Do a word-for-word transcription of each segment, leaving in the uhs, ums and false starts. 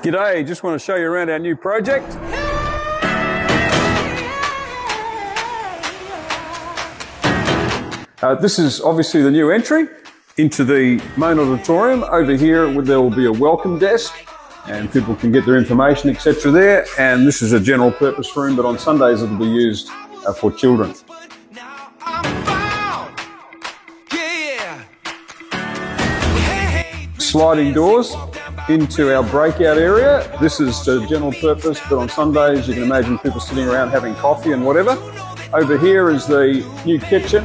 G'day, just want to show you around our new project. Uh, this is obviously the new entry into the main auditorium. Over here there will be a welcome desk and people can get their information, et cetera there. And this is a general purpose room, but on Sundays it'll be used uh, for children. Sliding doors into our breakout area. This is the general purpose, but on Sundays you can imagine people sitting around having coffee and whatever. Over here is the new kitchen.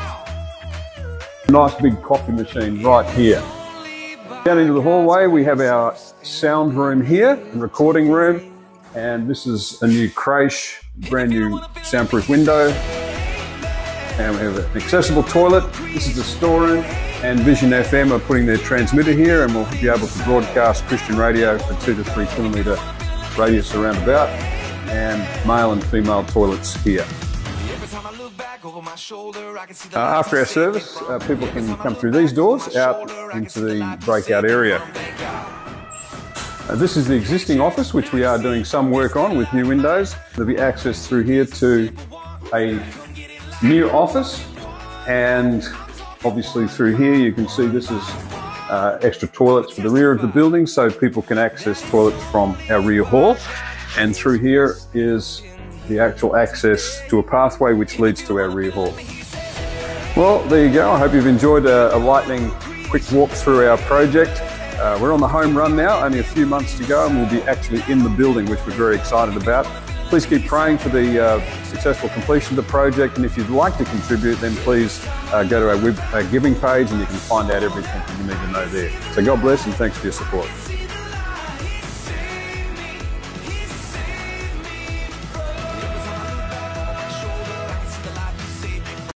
Nice big coffee machine right here. Down into the hallway we have our sound room here and recording room, and this is a new creche, brand new soundproof window, and we have an accessible toilet. This is the storeroom, and Vision F M are putting their transmitter here, and we'll be able to broadcast Christian radio for two to three kilometre radius around about, and male and female toilets here. Uh, after our service, uh, people can come through these doors out into the breakout area. Uh, this is the existing office, which we are doing some work on with new windows. There'll be access through here to a new office, and obviously through here you can see this is uh, extra toilets for the rear of the building, so people can access toilets from our rear hall. And through here is the actual access to a pathway which leads to our rear hall. Well, there you go. I hope you've enjoyed a, a lightning quick walk through our project. Uh, we're on the home run now, only a few months to go, and we'll be actually in the building, which we're very excited about. Please keep praying for the uh, successful completion of the project, and if you'd like to contribute, then please uh, go to our, web, our giving page and you can find out everything that you need to know there. So God bless and thanks for your support.